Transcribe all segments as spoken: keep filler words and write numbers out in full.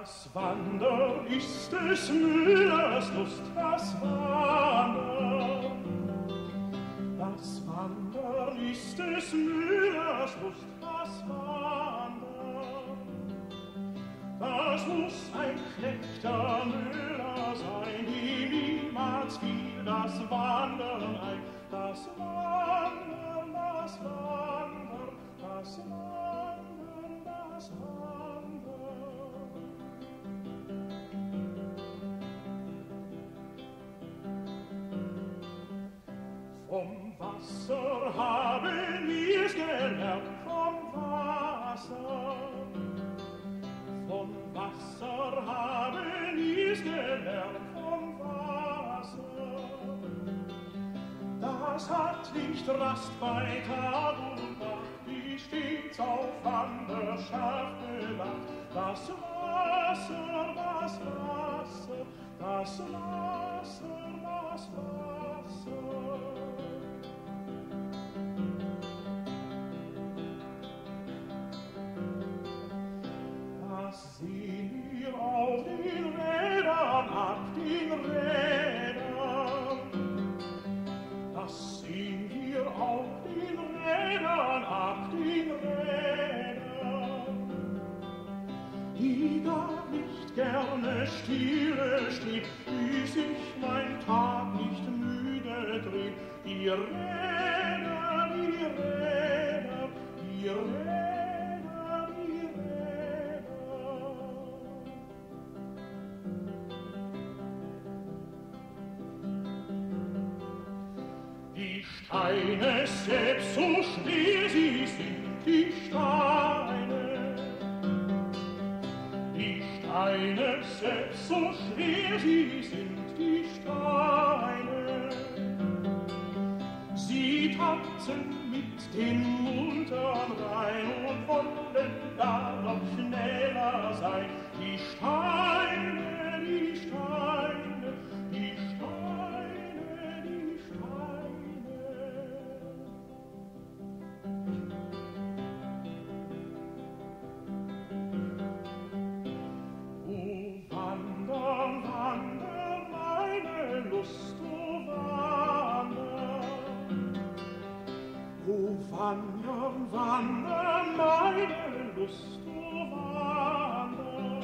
Das Wandern ist des Müllers Lust, das Wandern. Das Wandern ist des Müllers Lust, das Wandern. Das muss ein schlechter Müller sein, dem niemals fiel das Wandern ein. Das Wandern, das Wandern, das Wandern, das Wandern. Vom Wasser haben wir's gelernt, vom Wasser. Vom Wasser haben wir's gelernt, vom Wasser. Das hat nicht Rast bei Tag und Nacht, die stets auf Wanderschaft bewacht. Das Wasser, das Wasser, das Wasser, das Wasser. Das sehen wir auf den Rädern ab, den Rädern. Das sehen wir auf den Rädern ab, den Rädern. Die gar nicht gerne stille steht, wie sich mein Tag nicht müde dreht. Die Räder, die Räder, die Räder. Die Steine selbst, so schwer sie sind, die Steine. Die Steine selbst, so schwer sie sind, die Steine. Sie tanzen mit den muntern Rhein und wollen gar noch schneller sein. Die Steine, die Steine, die Steine, die Steine. O wandern, wandern, meine Lust, o wandern. O wandern, wandern, meine Lust, o wandern.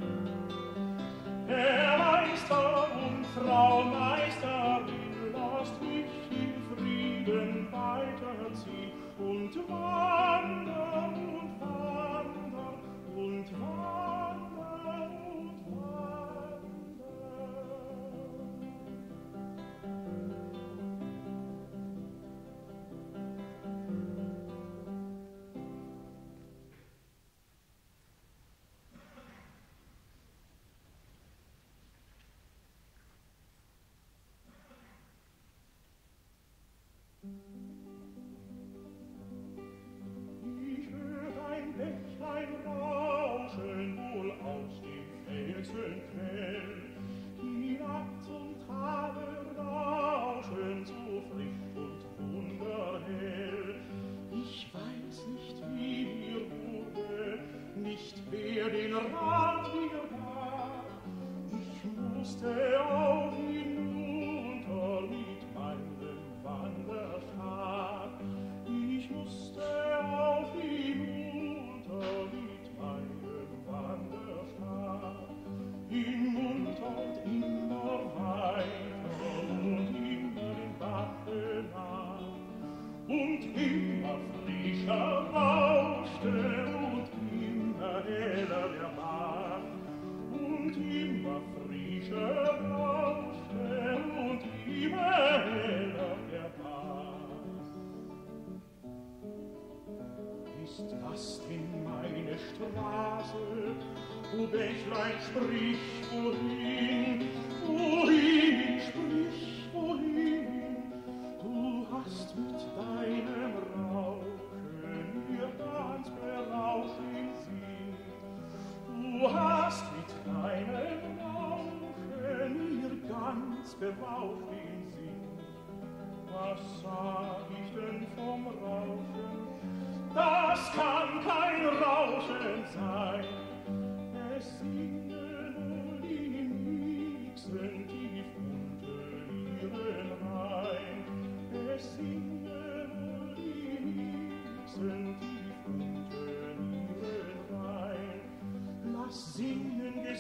Herr Meister und Frau Meisterin, lasst mich in Frieden weiterziehen und wandern und wandern und wandern und wandern. Ich hör ein Bächlein rauschen, wohl aus dem Felsenquell. Die Nacht und Tage rauschen, so frisch und wunderhell. Ich weiß nicht, wie mir wurde, nicht wer den Rat mir gab. Ich musste auf hinunter mit meinem Wanderstab. Ich musste auf hinunter mit meinem Wanderstab. Hinunter und immer weiter und immer den Bache nach. Und immer frischer rauschte und immer heller der Bach. Und immer frischer rauschte und immer heller der Bach. Ist das denn meine Straße? O Bächlein, sprich, wohin? Wohin, sprich, wohin? Du hast mit deinem Rauschen mir ganz berauscht den Sinn. Du hast mit deinem Rauschen mir ganz berauscht den Sinn. Was sag ich denn vom Rauschen? Das kann kein Rauschen sein. Es singt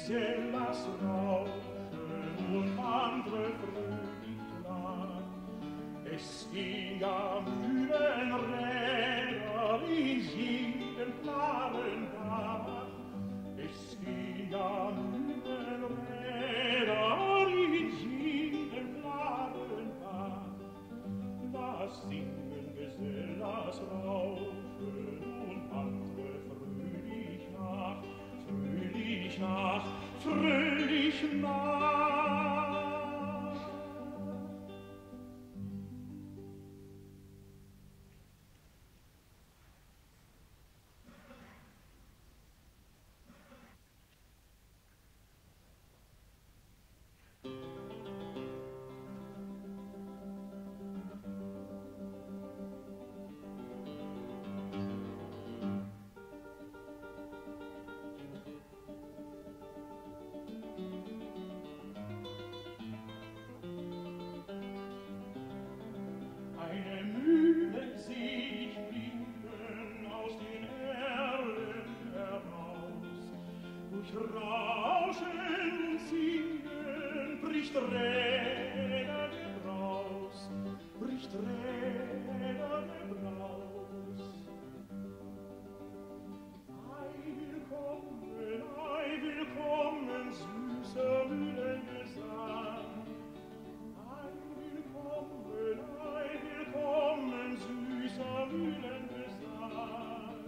Zellas Rauschen und andere fröhlich nach. Es ging am Mühlenräder in jedem klaren Bach. Es ging am Mühlenräder in jedem klaren Bach. Das Singen Gesellas Rauschen und andere fröhlich nach, fröhlich nach, fröhlich nach. Eine Mühle seh ich blicken aus den Erlen heraus. Durch Rauschen und Singen bricht Räder Gebraus, bricht Räder Gebraus. Ei, willkommen, ei, willkommen, süßer Mühlengesang. Ei, willkommen, ei, willkommen, süßer Mühlengesang.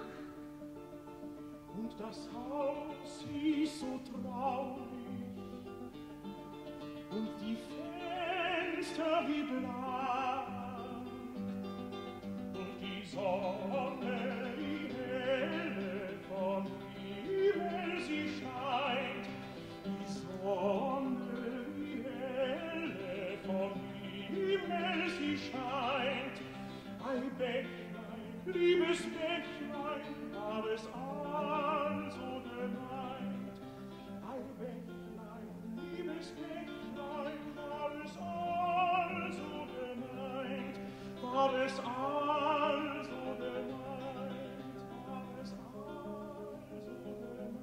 Und das Haus hieß so traurig und die Fenster wie blank und die Sonne, die helle vom Himmel sie scheint, die Sonne, die helle vom Himmel sie scheint. Ei, Bächlein, liebes Bächlein, war es also gemeint. Ei, Bächlein, liebes Bächlein, war es also gemeint. War es also gemeint, war es also gemeint.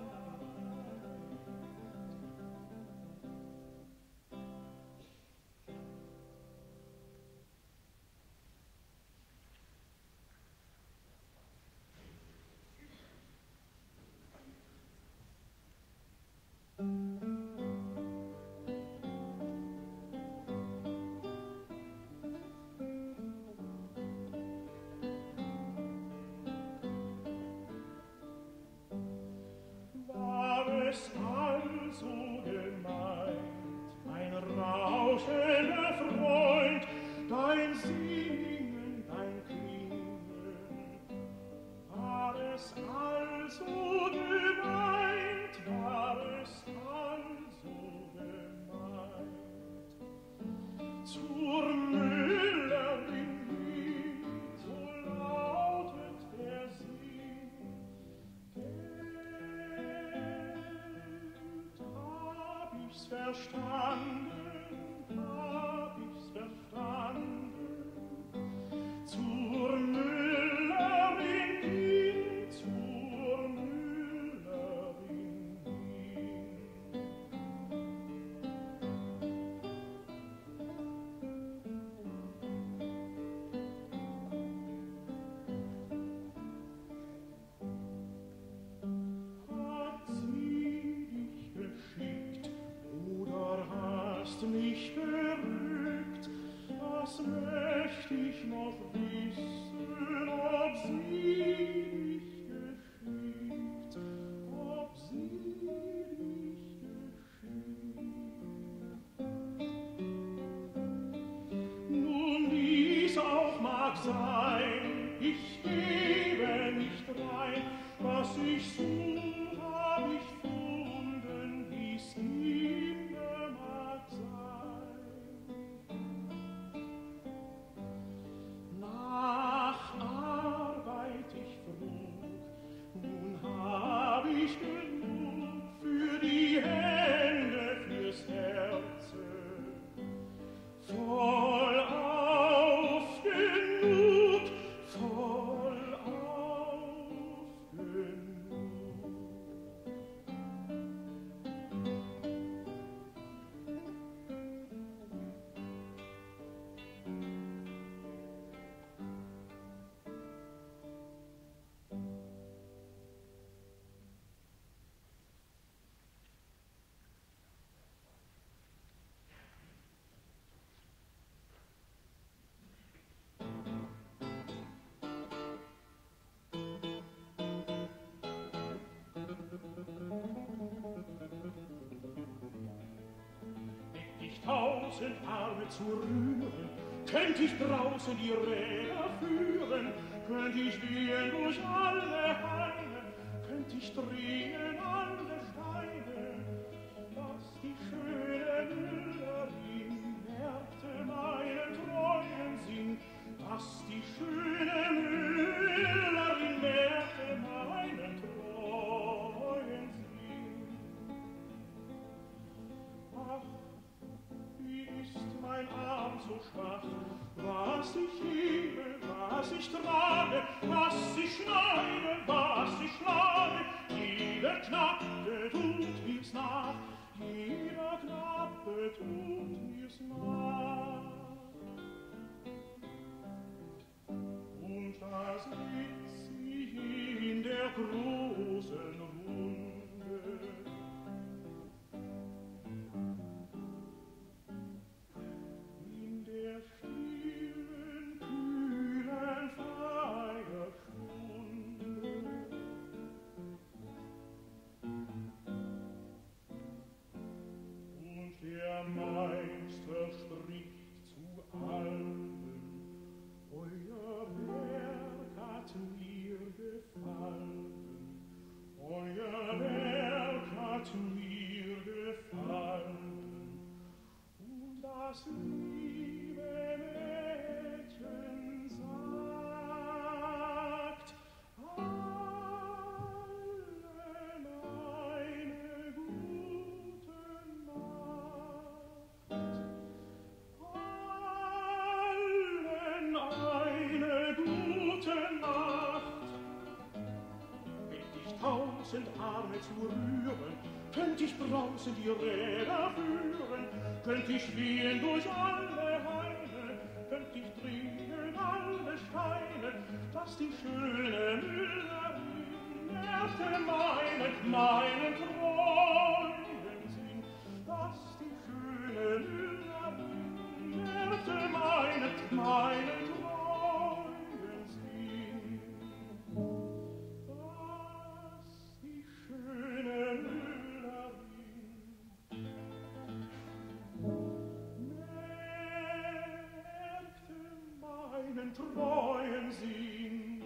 War es also gemeint, mein rauschender Freund, dein Singen, dein Klingen? War es also gemeint, war es also gemeint? Zur Müllerin hin, so lautet der Sinn. Geld hab ich's verstanden, hab ich's verstanden. Zur Müllerin hin, zur Müllerin hin. Hat sie dich geschickt oder hast mich berückt? Das möcht ich noch wissen, ob sie dich geschickt, ob sie dich geschickt. Nun dies auch mag sein, ich gebe nicht rein, was ich such, hab ich funden, wie's immer mag sein. Nach Arbeit ich frug, nun hab ich genug für die Hände, fürs Herze. Voll auf genug, voll auf genug. tausend Arme zu rühren, könnt ich draußen die Räder führen, könnt ich gehen durch alle Haine, könnt ich dringen alle Steine, dass die schöne Müllerin merkte meinen treuen Sinn, dass die schöne Müllerin merkte meinen treuen Sinn. Ach, wie ist mein Arm so schwach, was ich hebe, was ich trage, was ich schneide, was ich schlage, jeder Knappe tut mir's nach, jeder Knappe tut mir's nach. Und da sitz ich in der großen Runde, in der stillen, kühlen Feierstunde. Und der Meister spricht zu allen: Euer Werk hat mir gefallen, euer Werk hat mir gefallen, und das liebe Mädchen sagt allen eine gute Nacht, allen eine gute Nacht. Hätt ich tausend Arme zu rühren, könnt ich draußen die Räder führen, könnt ich fliehen durch alle Haine, könnt ich dringen alle Steine, dass die schöne Müllerin merkte meinen, meinen treuen Sinn, dass die schöne Müllerin merkte meinen, meinen treuen Sinn, dass die schöne Müllerin merkte meinen treuen Sinn.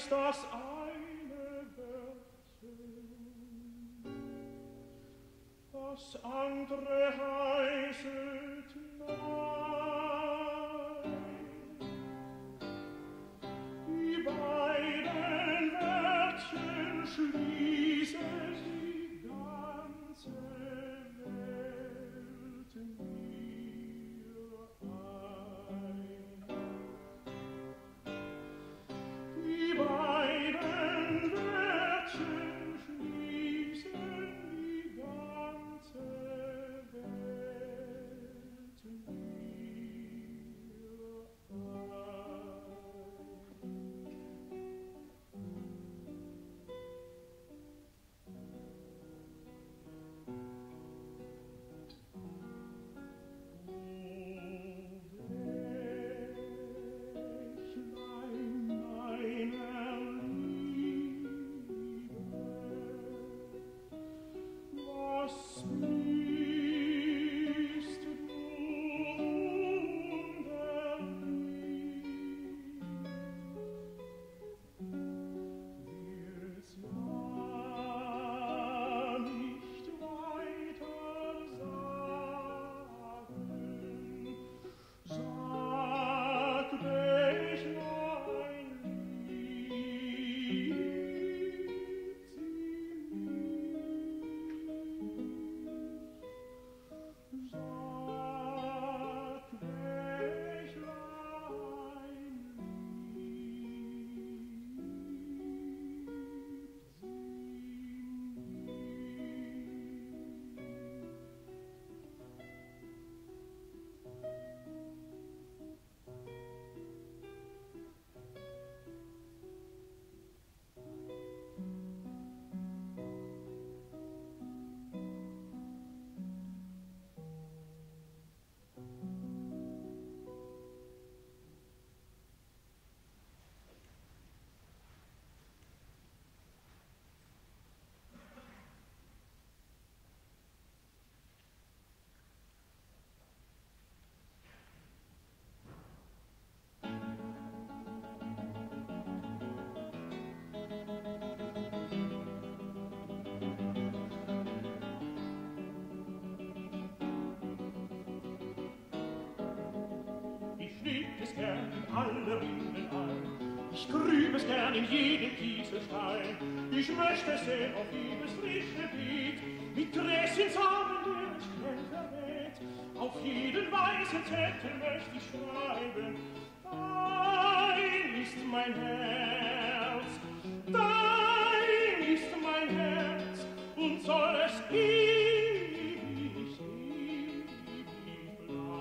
heißt das eine Wörtchen, das andere heißet nein. Die beiden Wörtchen schließen die ganze Welt mir ein. Die beiden Wörtchen schließen die ganze Welt mir es gern in alle Rinnen ein. Ich grüb es gern in jeden Kieselstein. Ich möchte sehen auf jedes frische Beet, mit Gräschen Samen, der es schnell verweht. Auf jeden weißen Zettel möchte ich schreiben: Dein ist mein Herz, dein ist mein Herz, und soll es ewig, ewig bleiben.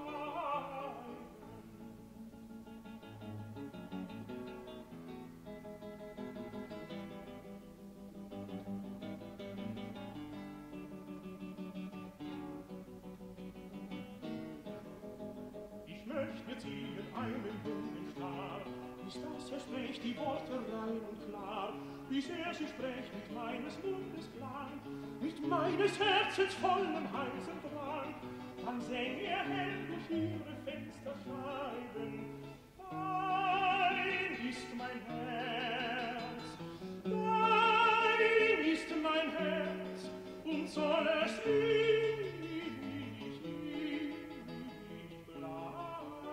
Ich möchte mir ziehen einen jungen Star, bis dass er spricht die Worte rein und klar, bis er sie spricht mit meines Mundes Klang, mit meines Herzens vollem heißen Drang, dann säng er hell durch ihre Fensterscheiben: Dein ist mein Herz, dein ist mein Herz, und soll es ewig, ewig bleiben.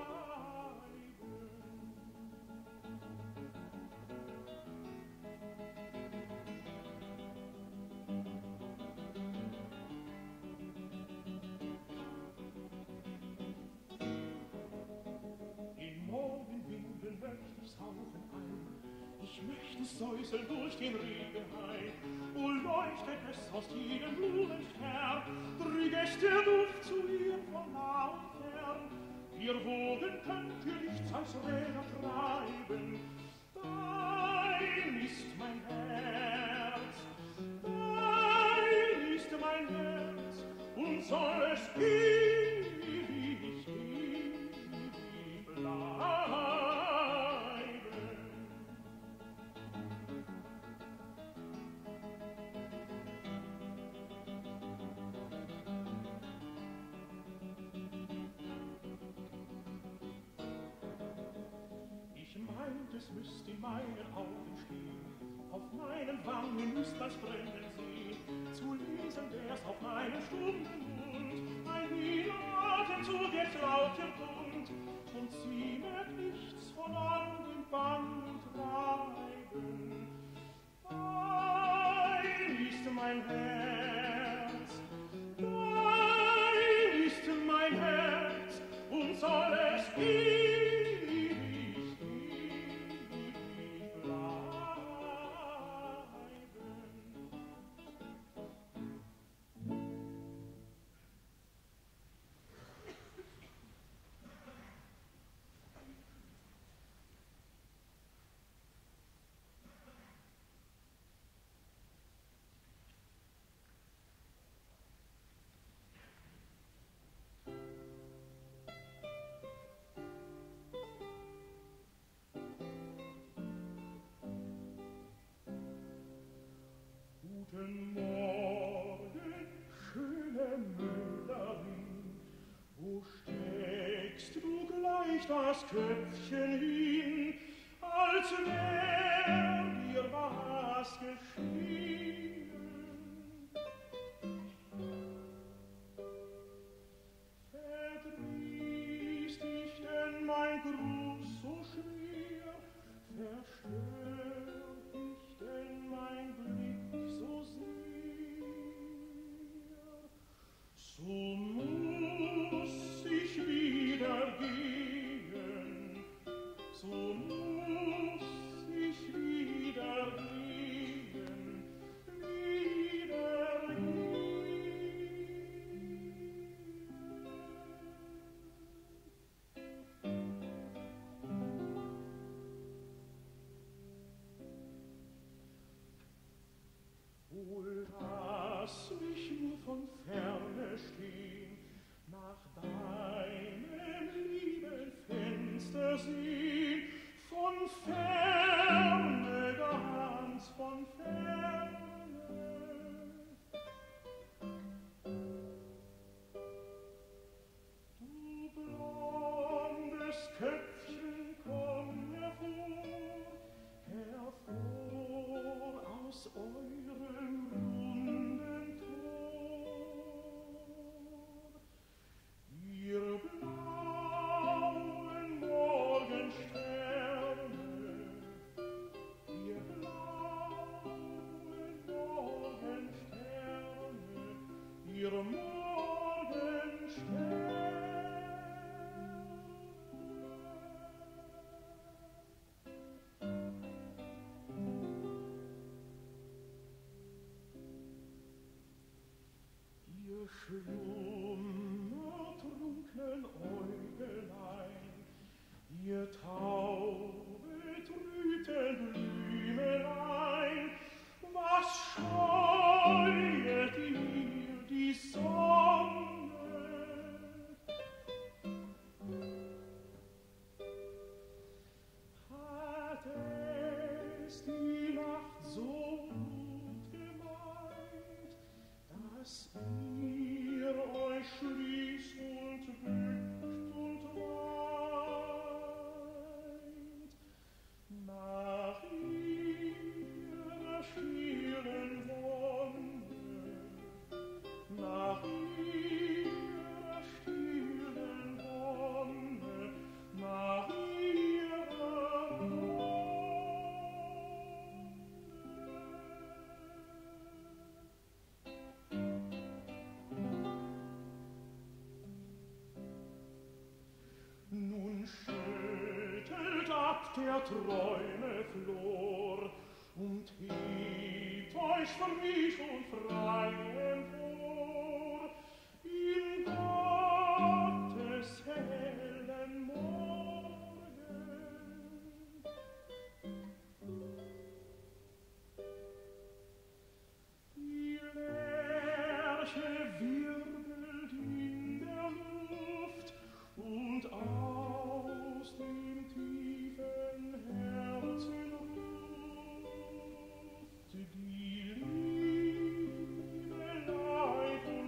In Morgenwinden möcht ich's hauchen ein, ich möcht es säuseln durch den Regen ein. O leuchtet es aus jedem Blumenstern, trüg es der Duft zu ihr von nah und fern. Ihr Wogen könnt ihr nichts als Räder treiben. Dein ist mein Herz, dein ist mein Herz, und soll es ewig, ewig bleiben. Ich meinte, es müsst in meinen Augen stehen, auf meinen Wangen müsst das Brennen sehen, zu lesen wär's auf meinem stunden Mund, ein Atemzug jetzt lauter bunt, und sie merkt nichts von all dem Bangen treiben. Dein ist mein Herz, dein ist mein Herz, und soll es ewig, ewig bleiben. Guten Morgen, schöne Müllerin, wo steckst du gleich das Köpfchen hin, als wär dir was geschehen? Verdrießt dich denn mein Gruß so schwer, verstört dich denn mein Blick so sehr, so muss ich wieder gehen, so muss ich wieder gehen, wieder gehen. Wohl lass mich nur von ferne stehen, nach deinem lieben Fenster sehen, von ferne, ganz von ferne. Du blondes Köpfchen, komm hervor, hervor aus eurem runden Tor. Ihr blauen Morgensterne, ihr blauen Morgensterne, ihr Morgensterne. Ihr schlummertrunknen Äugelein, ihr taubetrüten Blümelein, was scheuet ihr die Sonne? Hat es die Nacht so gut gemeint, dass ihr euch schließt und bückt und weint, nach ihrer stillen Wonne, nach ihrer stillen Wonne, nach ihrer Wonne. Nun schüttelt ab der Träume Flor und hebt euch frisch und frei empor in Gottes hellen Morgen. Die Lerche wirbelt in der Luft und aus dem tiefen Herzen ruft die Liebe Leid und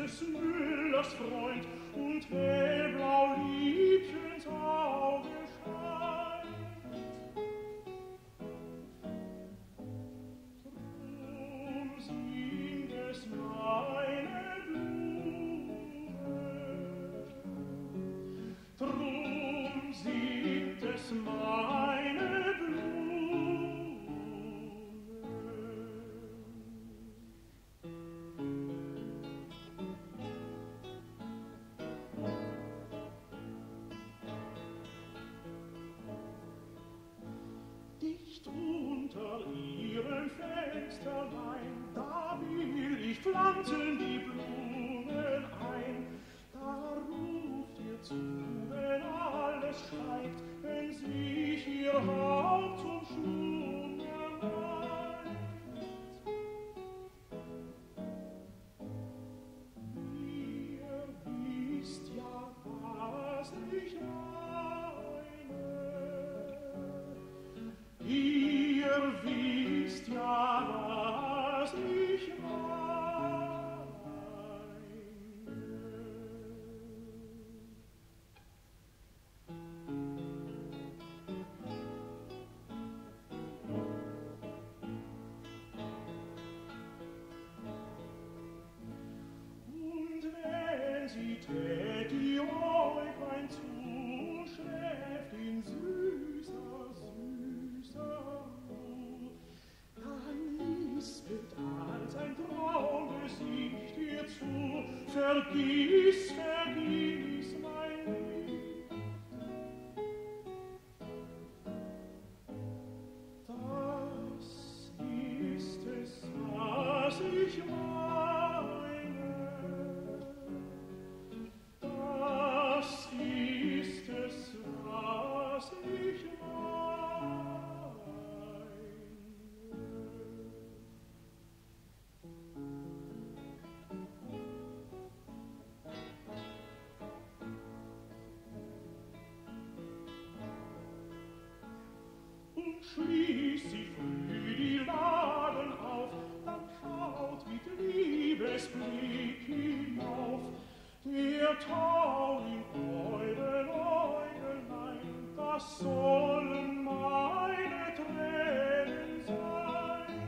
des Müllers Freund und hellblau Liebchens Auge scheint. Drum singt es meine Blume, drum singt es meine Blume. Unter ihrem Fensterlein, da will ich pflanzen die Blumen ein. Da ruft ihr zu, wenn alles schweigt, wenn sich ihr Haupt zum Schlummer neigt. Ihr wisst ja, was ich meine. Ihr wisst ja, was ich meine. Und wenn sie tät ihr Äuglein zu, schläft in süßer, süßer Ruh, dann lispelt als ein Traumgesicht ihr zu, vergiss, vergiss mein Lieb. Das ist es, was ich meine. Das ist es, was ich meine. Und schließt sie früh die Laden auf, dann schaut mit Liebesblick hinauf der Tau in euren Äugelein, das sollen meine Tränen sein.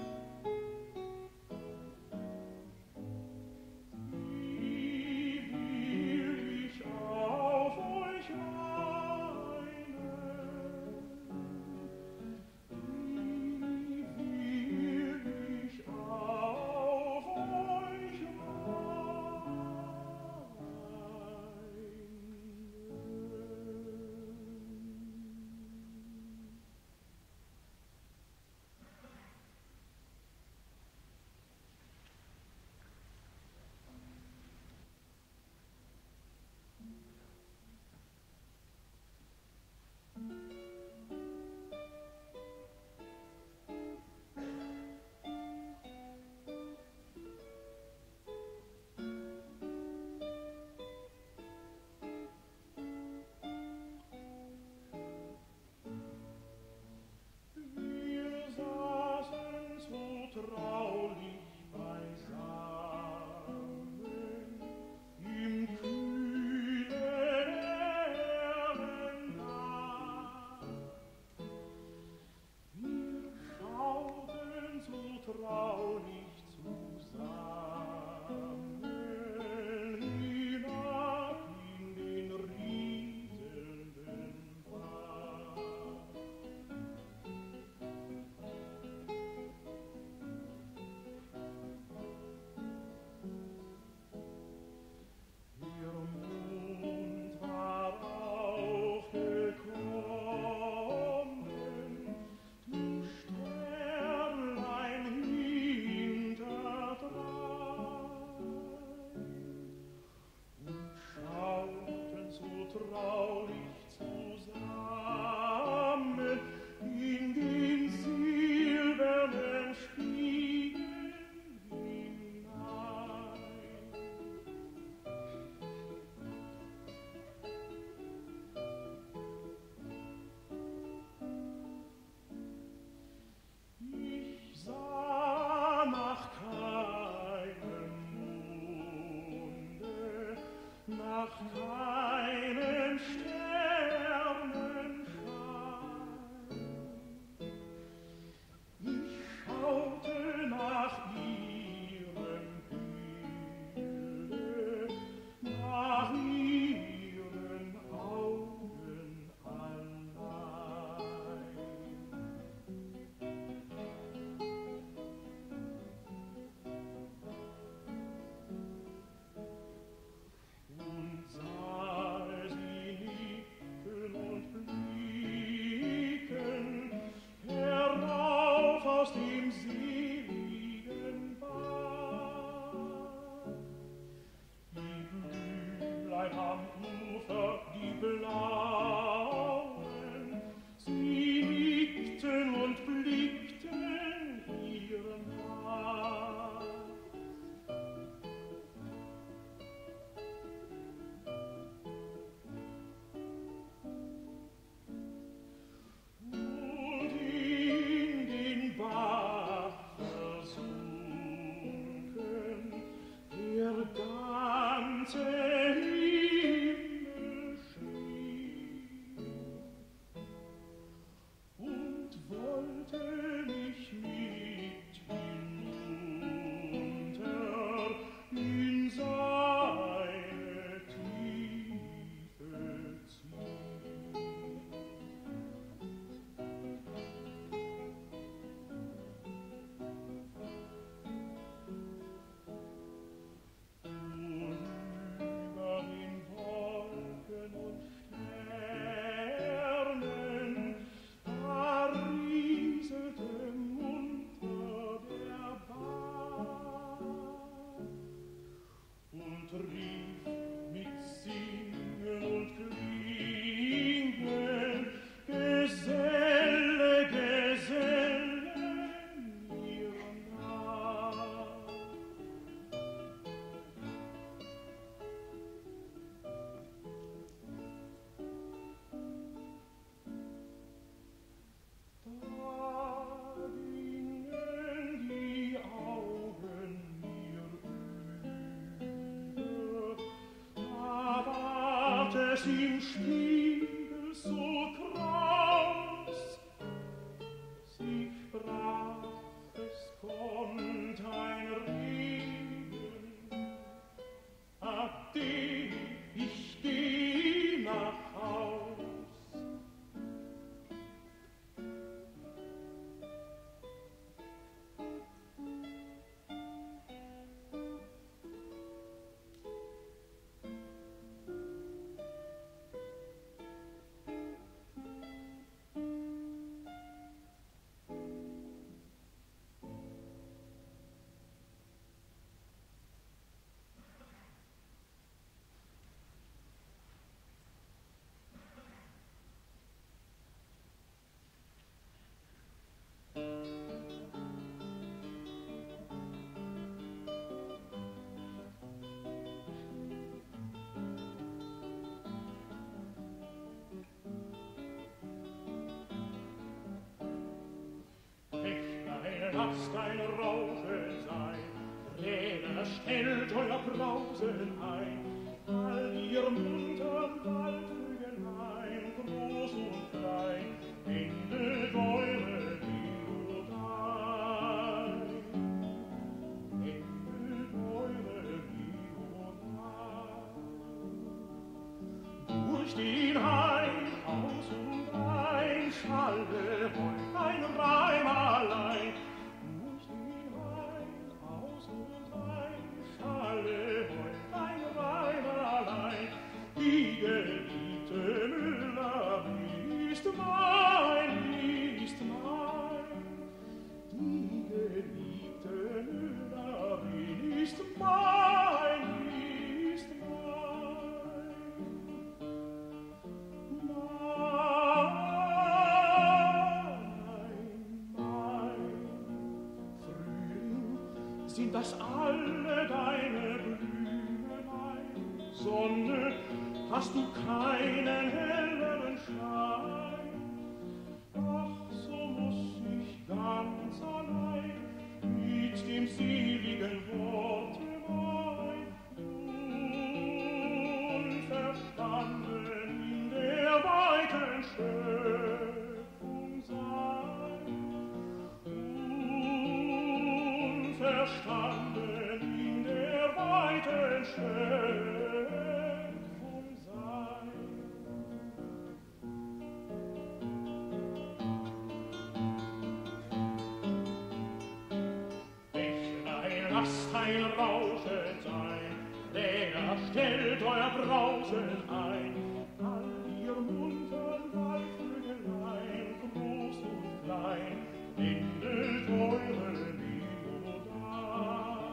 Wie will ich auf euch weinen? Wie will ich auf euch weinen? es im Spiegel so kraus. Sie sprach, es kommt ein Regen, ade, ich geh nach Haus. Lasst ein Rauschen sein, Räder, stellt euer Brausen ein, all ihr muntern Waldvögelein, groß und klein, endet eure Melodei. Endet eure Melodei. Durch den Hain, aus und ein, schalle heut ein Reim allein. Die geliebte Müllerin ist mein, ist mein. Die geliebte Müllerin ist mein, ist mein. Mein, mein Frühling, sind das alle deine Blümelein? Sonne, hast du keinen helleren Schein? Ach, so muss ich ganz allein mit dem seligen Worte mein, unverstanden in der weiten Schöpfung sein. Unverstanden in der weiten Schöpfung. Lasst ein Rauschen sein, Räder, stellt euer Brausen ein, all ihr muntern Waldvögelein, groß und klein, endet eure Melodei.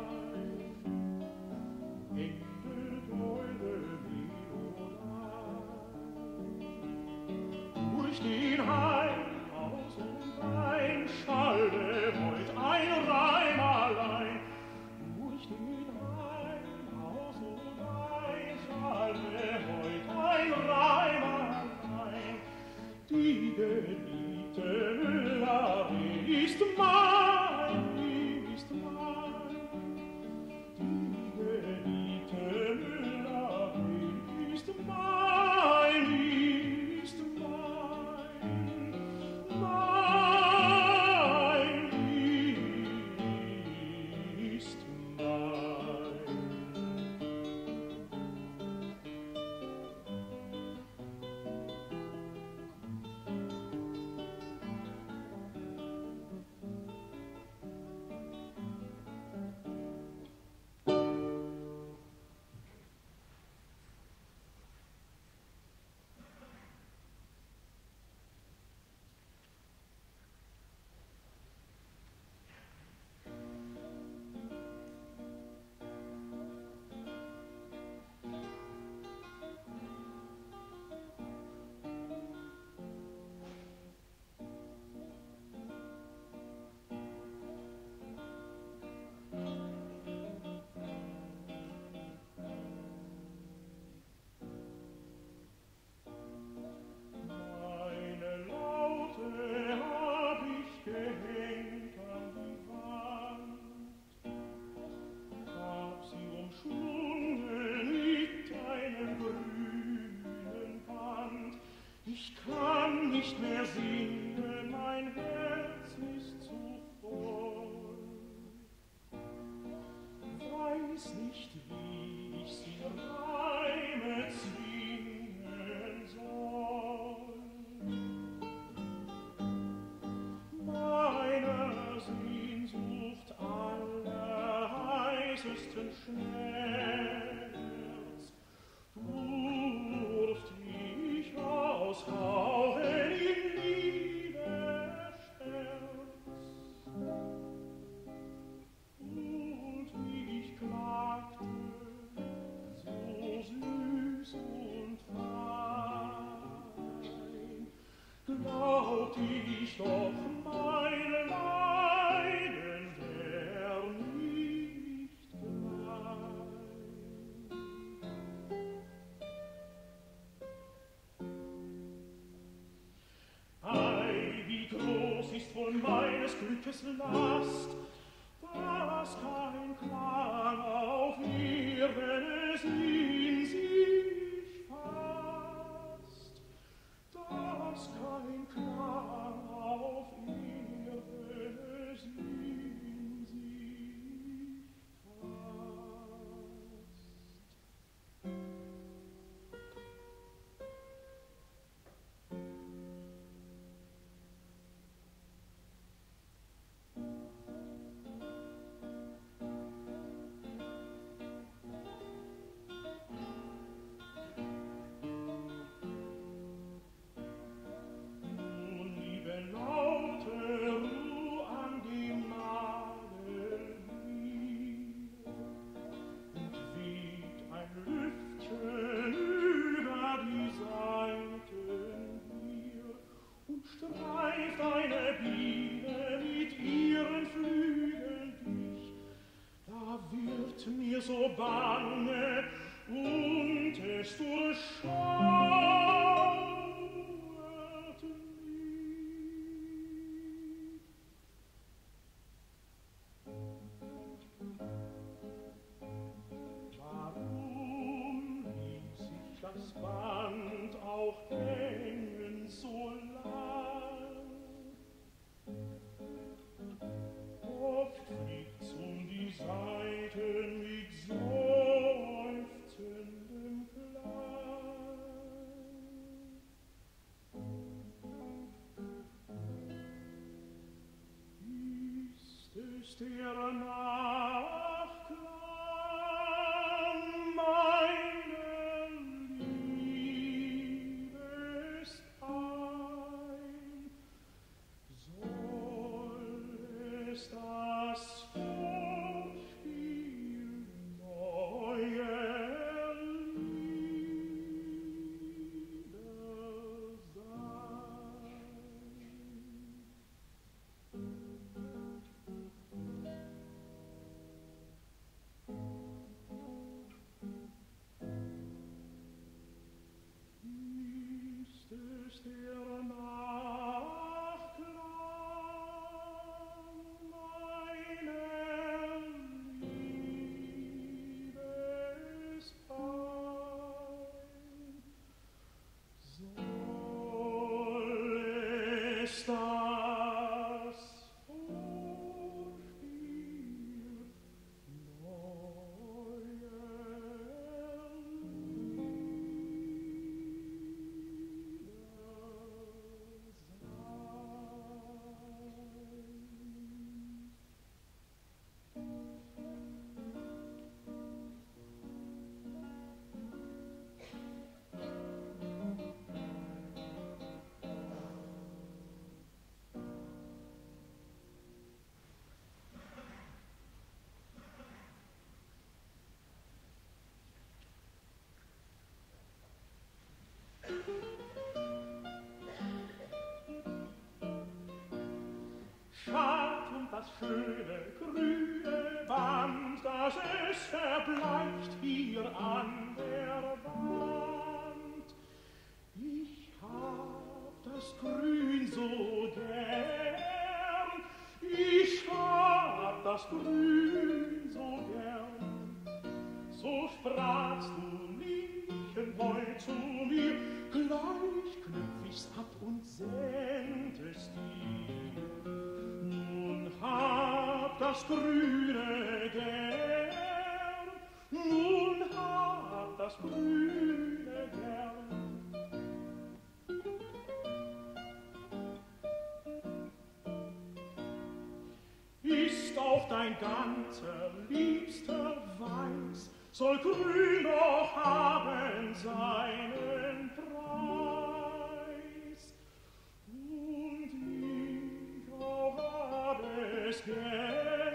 Endet eure Melodei. Durch den Hain, aus und ein, schalle heut ein Reim allein. Durch den Hain, aus und ein, schalle heut ein Reim allein. Die geliebte Müllerin ist mein, ist mein. Die geliebte Müllerin ist mein, ist mein. Mein ist mein. Sinne, mein Herz ist zu voll. Weiß nicht, wie ich sie Reime zwingen soll. Meiner Sehnsucht allerheißesten Schmerz durft ich aushauchen in Liebescherz. Und wie ich klagte, so süß und fein, glaubt ich doch mein Leiden wär nicht klein. Ei, wie groß ist wohl meines Glückes Last, dass kein Klang auf Erden es in sich fasst, dass kein Klang auf Erden es in sich fasst. Streift eine Biene mit ihren Flügeln dich, da wird mir so bange und es durchschaut mich. Warum ließ ich das Band auch hängen so lang? Oft fliegt's um die Seiten mit seufzendem Klang. Ist es der Nachklang meiner Liebespein? Soll es das Vorspiel neuer Lieder sein? Ist es der Nachklang meiner Liebespein? Soll es das Vorspiel neuer Schad um das schöne grüne Band, dass es verbleicht hier an der Wand. Ich hab das Grün so gern, ich hab das Grün so gern. So sprachst du, Liebchen, heut zu mir, gleich knüpf ich's ab und send das Grüne gern, nun hab das Grüne gern. Ist auch dein ganzer liebster Weiß, soll grün noch haben seinen Preis. Und ich auch hab es gern,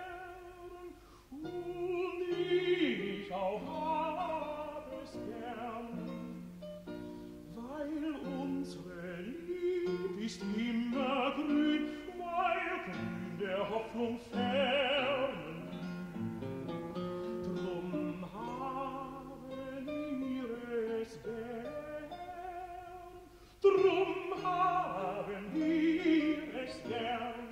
und ich auch hab es gern, weil unsere Lieb ist immer grün, weil grün der Hoffnung fernen. Drum haben wir es gern, drum haben wir es gern.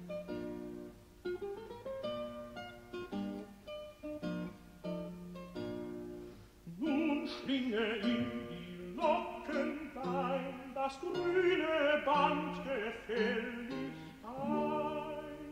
Nun schlinge in die Locken dein das grüne Band gefällig ein.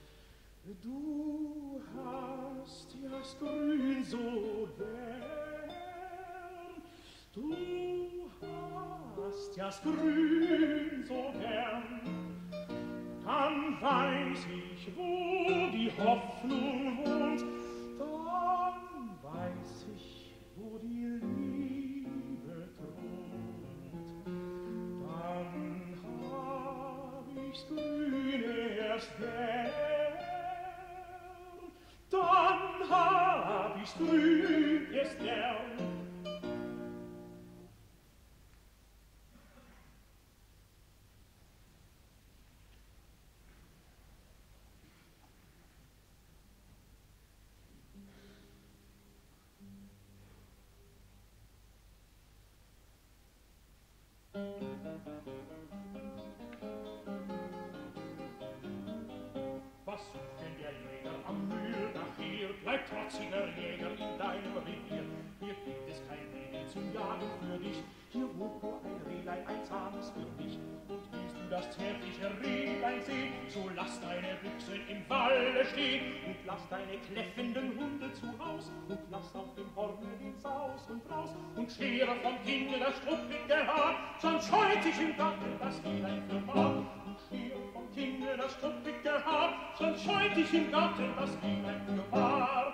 Du hast das Grün so gern, du hast das Grün so gern, dann weiß ich, wo die Hoffnung wohnt, dann weiß ich, wo die Liebe thront, dann hab ich's Grüne erst gern, dann hab ich's Grün erst gern. Was sucht denn der Jäger am Mühlbach hier? Bleib trotziger Jäger in deinem Revier. Hier gibt es kein Reh zum Jagen für dich. Hier wohnt nur ein Rehlein, ein zahmes für dich. Und willst du das zärtliche Rehlein sehen, so lass deine Büchsen im Walle stehen und lass deine kläffenden Hunde zu Haus und lass auf dem Horne den Saus und Braus und schere vom Kinde das struppige Haar, sonst scheut sich im Garten das Rehlein für wahr. Schere vom Kinde das struppige Haar, sonst scheut sich im Garten das Rehlein für wahr.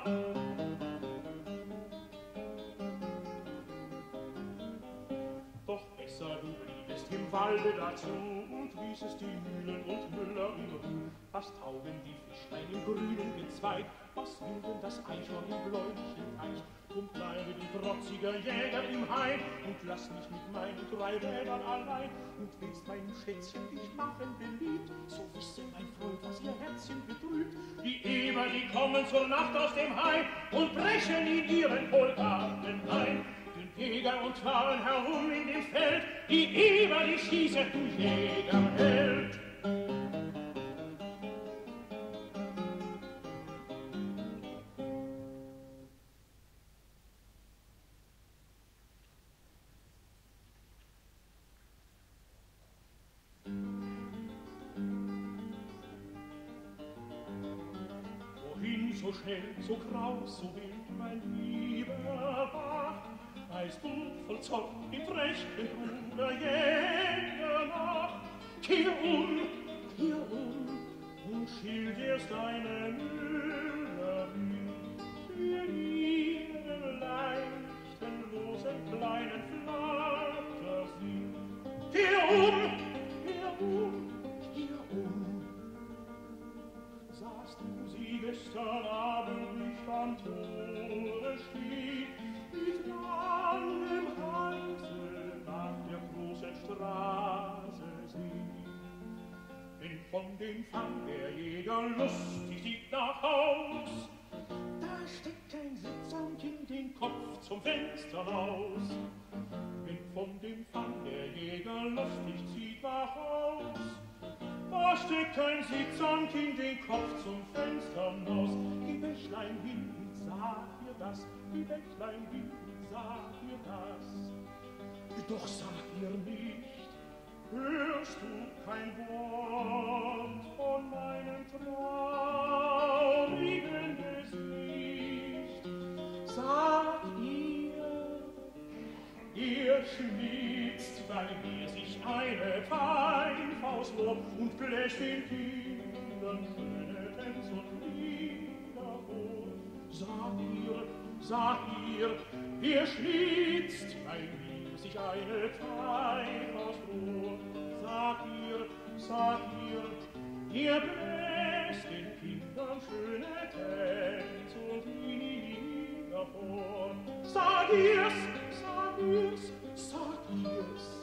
Doch besser du bliebest im Walde dazu und ließest die Mühlen und Müller in Ruhe. Was taugen die Fischlein im grünen Gezweig? Was will denn das Eichhorn im bläulichen Teich? Drum bleibe du trotziger Jäger im Hain und lass mich mit meinen drei Rädern allein. Und willst meinem Schätzchen dich machen beliebt, so wisse mein Freund, was ihr Herzchen betrübt. Die Eber, die kommen zur Nacht aus dem Hain und brechen in ihren Kohlgarten ein. Den Jäger und fahren herum in dem Feld, die Eber, die schießen, du Jägerheld. So schnell, so kraus, so wild, mein lieber Bach, weißt du, voll Zorn, im rechten Bruder Jäger nach. Kehr um, kehr um, und schild erst deine Müllerin, für ihren leichten, losen, kleinen Flatter sie. Kehr um, kehr um, kehr um, sahst du sie gestern Abend nicht am Tore stehen, mit langem Halse nach der großen Straße sehen. Denn von dem fand der Jäger lustig sieht nach Haus, da steckt ein Sitzankind den Kopf zum Fenster raus. Denn von dem fand der Jäger lustig zieht nach Haus, da steckt ein Sitzankind den Kopf zum Fenster hinaus. Die Bächlein hinten, sag ihr das, die Bächlein hinten, sag ihr das. Doch sag ihr nicht, hörst du kein Wort von meinem Traum? schnitzt, weil mir sich eine Pfeifhaus lobt und bläst den Kindern schöne Tänze und Lieder vor. Sag ihr, sag ihr, wer schnitzt, weil mir sich eine Pfeifhaus lobt. Sag ihr, sag ihr, ihr bläst den Kindern schöne Tänze und Lieder vor. Sag ihr's, sag ihr's, sag ihr's.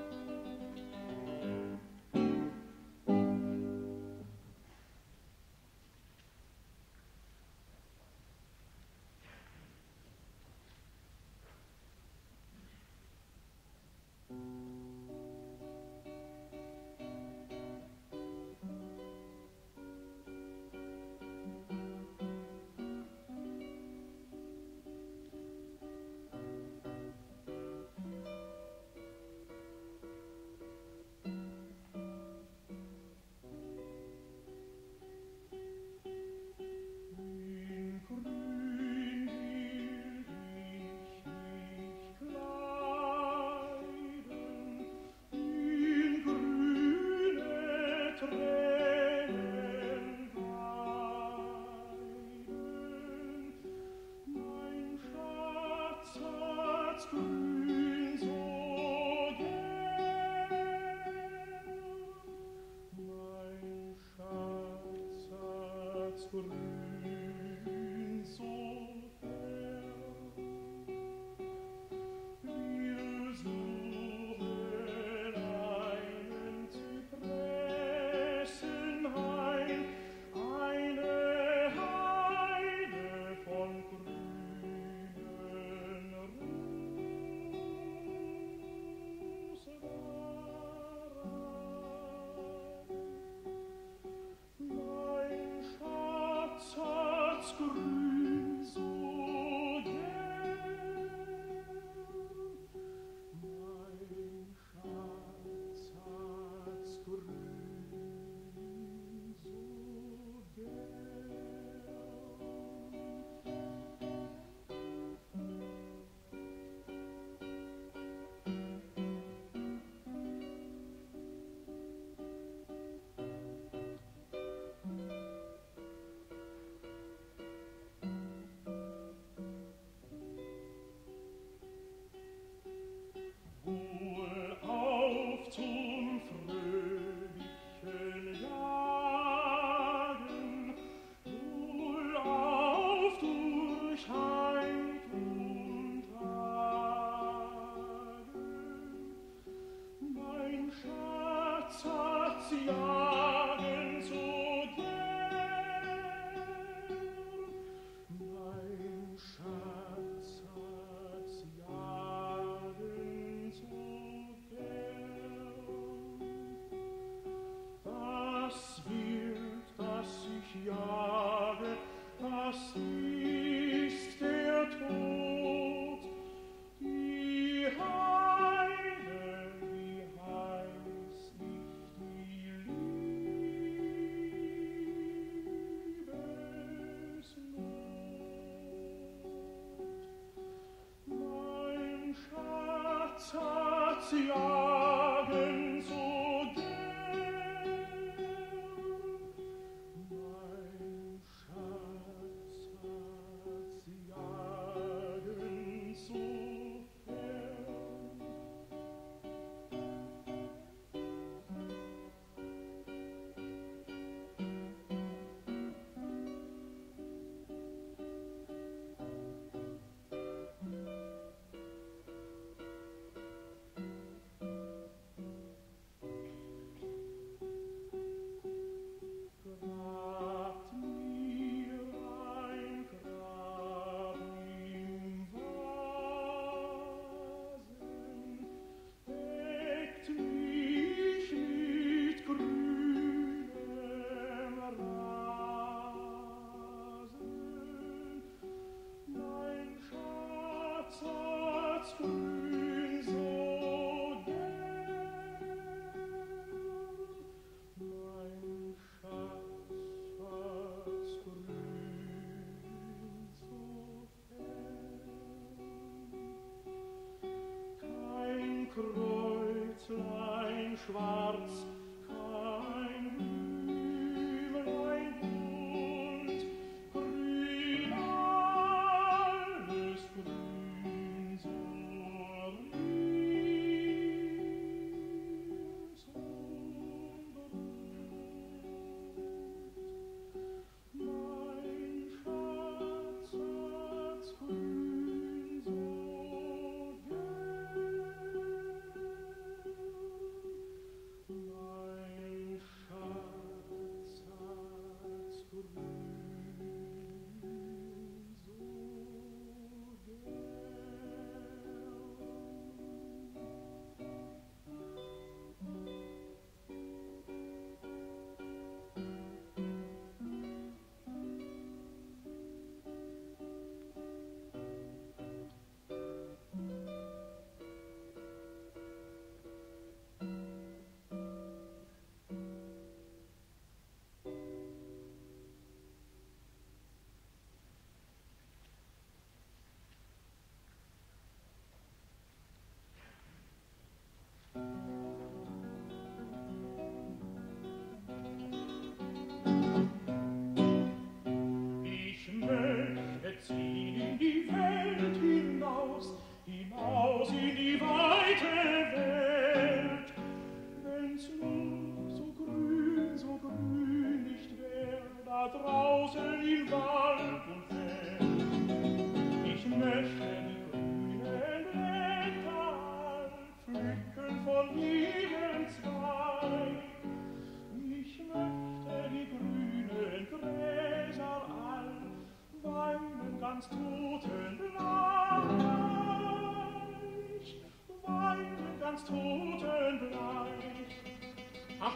Sie jagen so gern, mein Schatz hat sie jagen so fern.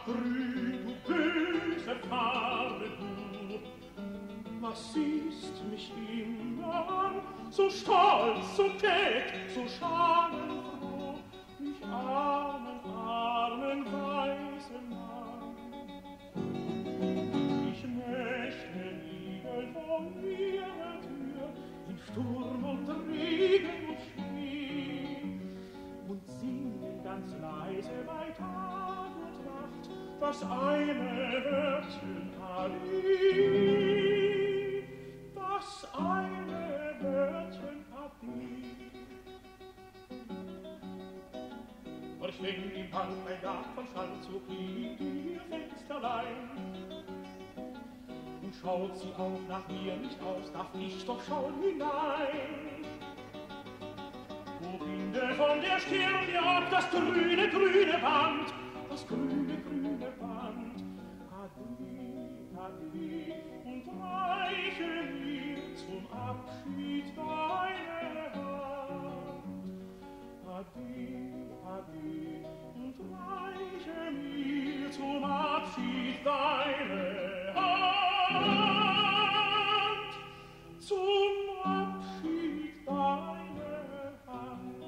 grün, du böse Farbe, du. Was siehst mich immer an, so stolz, so keck, so schadenfroh, mich armen, armen, weisen Mann. Ich möchte liegen von ihrer Tür, in Sturm und Regen und Schnee, und singen ganz leise bei Tag und Nacht das eine Wörtchen Ade, das eine Wörtchen Ade. Durchwinkt im Wald ein Dach von Schall, so fliegt ihr Fensterlein, und schaut sie auch nach mir nicht aus, darf ich doch schauen hinein. Wo binde von der Stirn jagt das grüne, grüne Band, das grüne, grüne Band. Ade, ade, und reiche mir zum Abschied deine Hand. Ade, ade, und reiche mir zum Abschied deine Hand. Zum Abschied deine Hand.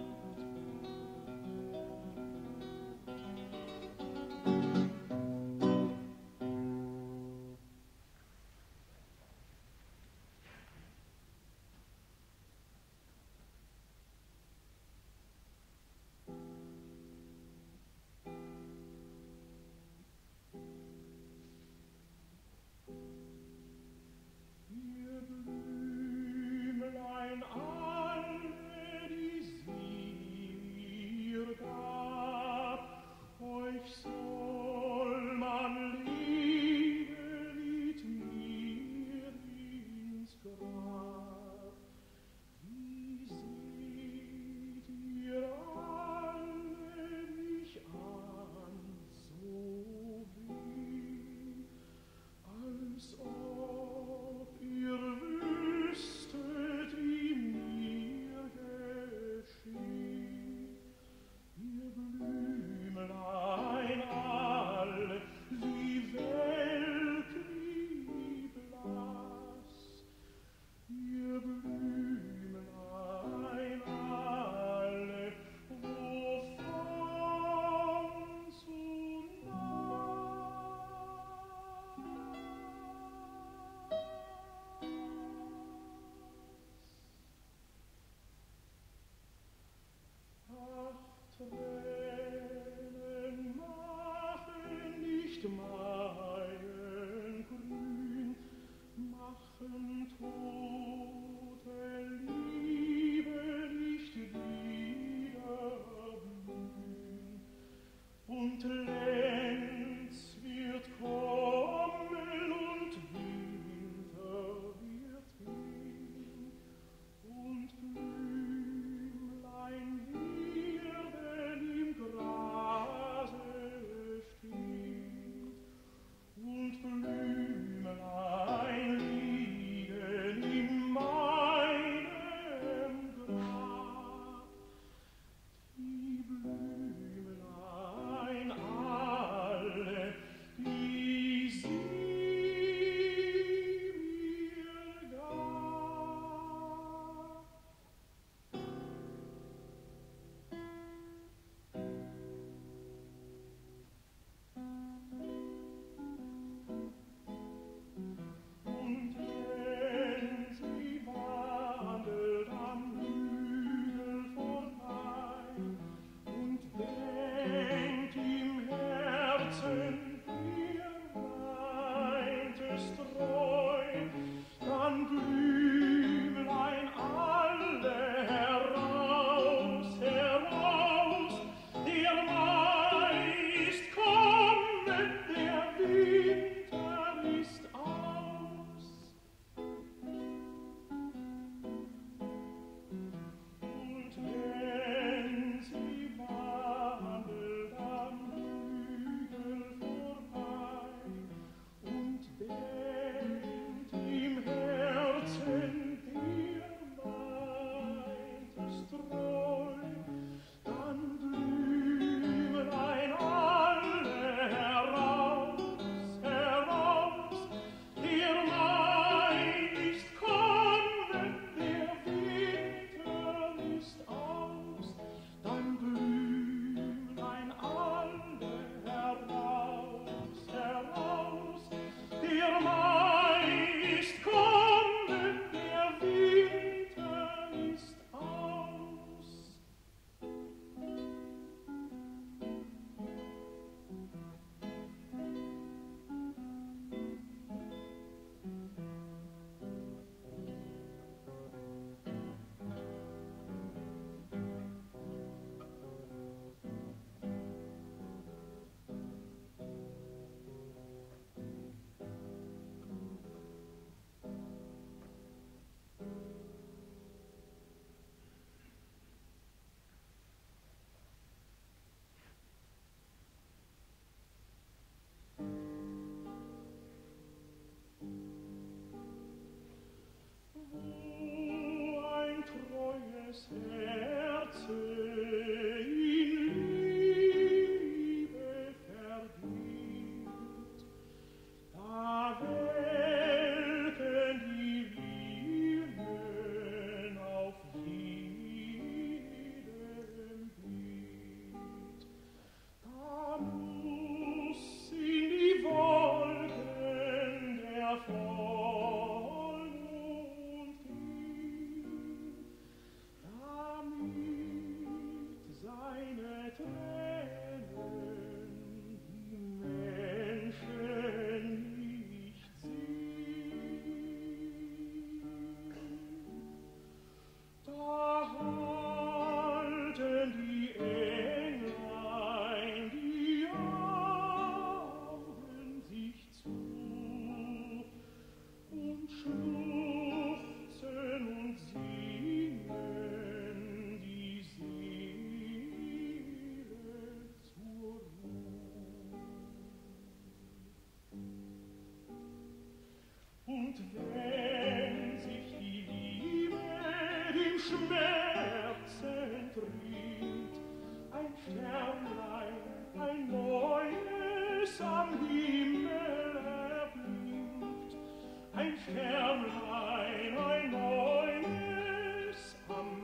wenn sich die Liebe dem Schmerz entrinnt, ein Sternlein, ein neues am Himmel erblinkt, ein Sternlein, ein neues am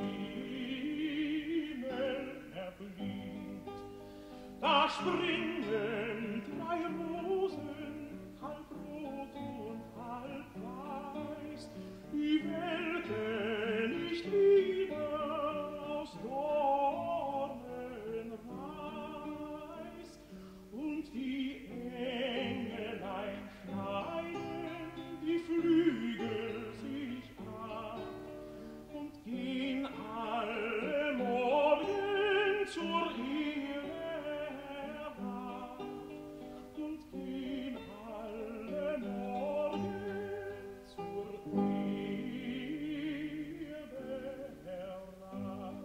Himmel erblinkt. Da springen drei Rosen, halb rot und halb weiß, die welken nicht wieder aus Dornenreis. Und die Engelein schneiden die Flügel sich ab und gehen alle morgen zur Erde herab und gehen alle morgen zur Erde herab.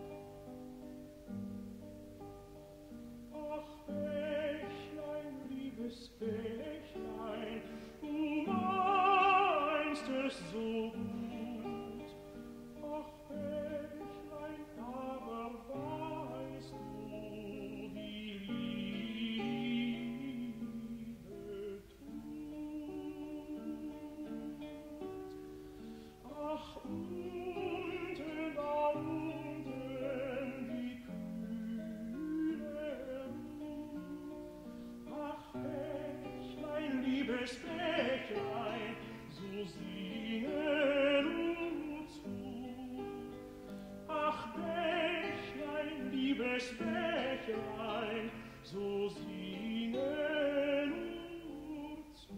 Ach, Bächlein, liebes Bächlein, du meinst es so gut. Ach, Bächlein, aber weißt du, wie Liebe tut? Ach, unten, da unten, wie kühle Ruhe. Ach, Bächlein, liebes Bächlein, so singe nur zu. Ach, Bächlein, liebes Bächlein, so singe nur zu.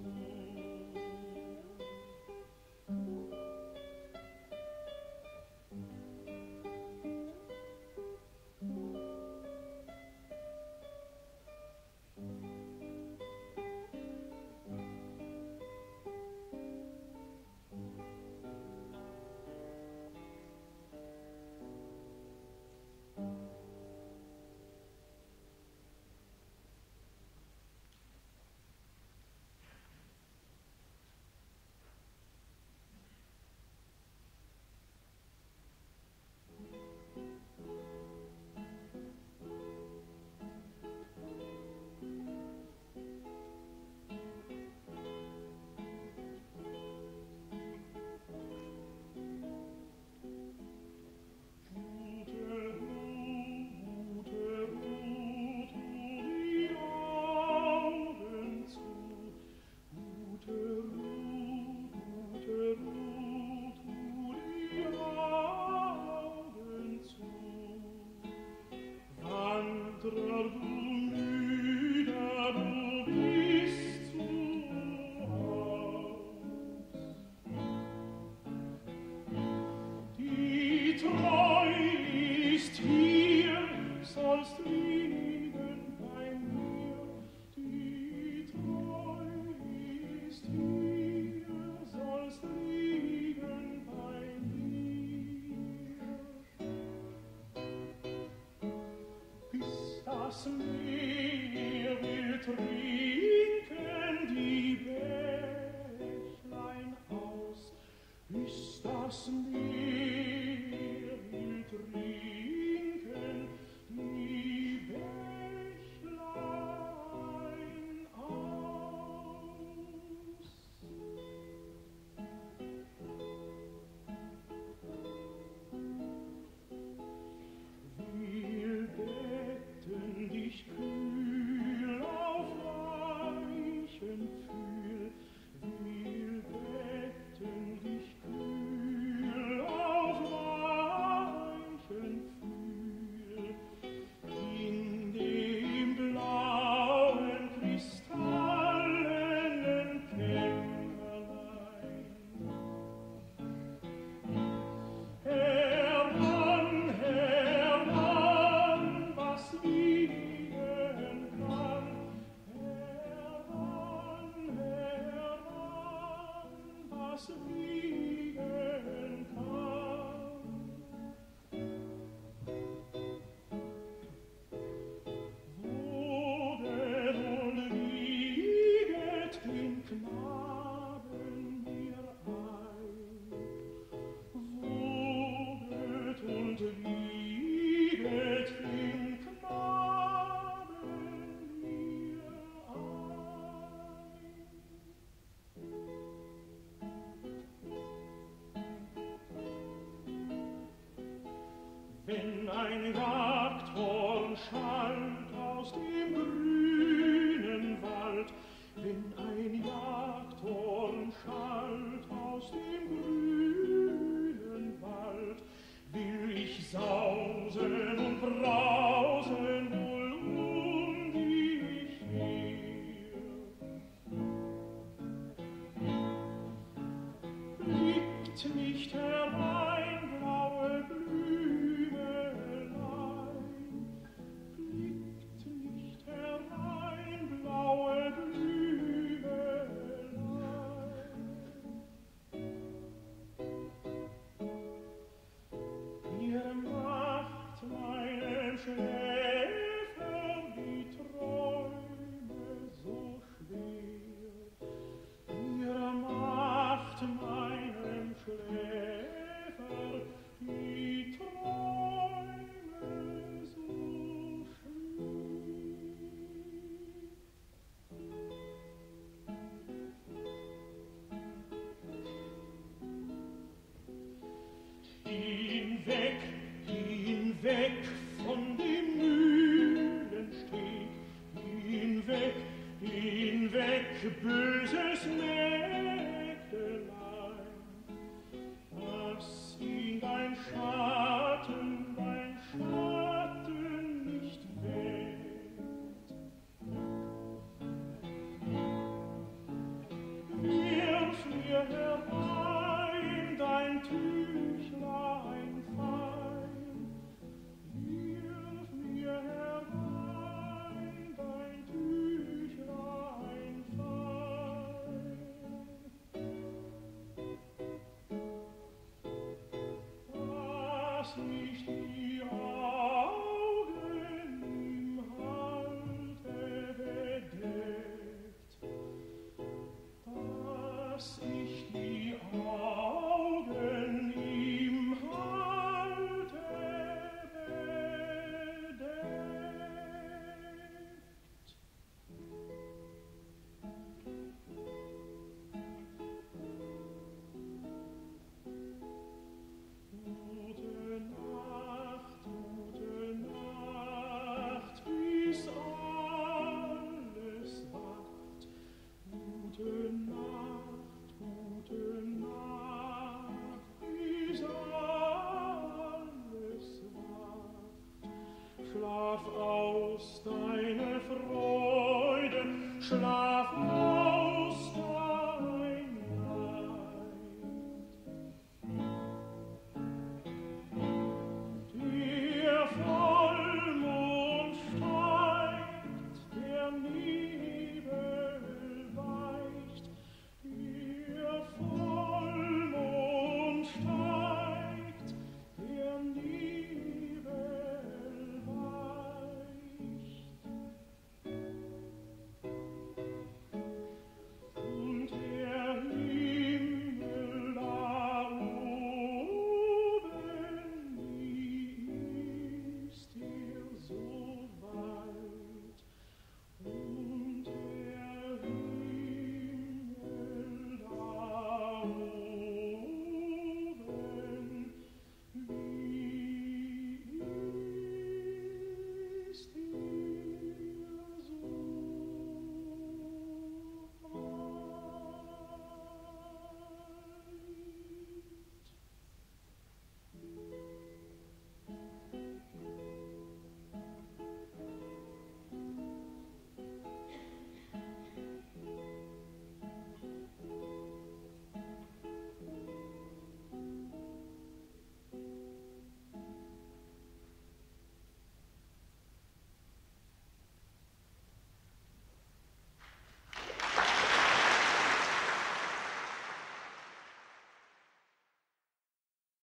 ein Jagdhorn schallt aus dem grünen Wald, wenn ein Jagdhorn schallt aus dem grünen Wald, will ich sausen und brausen wohl um dich her. Blickt nicht herein, blaue Blümelein, blickt nicht herein, blaue Blümelein. Ihr macht meinem Schläfer die Träume so schwer. Ihr macht meinem Schläfer die Träume so schwer. Hinweg, hinweg von dem Mühlensteg, hinweg, hinweg, böses Mägdelein, lass ihn dein Schatten, dein Schatten nicht wehrt. Wirf mir herein dein Tüchlein fein, wirf mir herein dein Tüchlein fein. Lass nicht die Augen im Halte bedeckt, dass ich die Augen im Halte bedeckt. Gute Nacht, gute Nacht, bis alles wacht. Gute Nacht, gute Nacht, bis alles wacht. Schlaf aus deine Freude, schlaf aus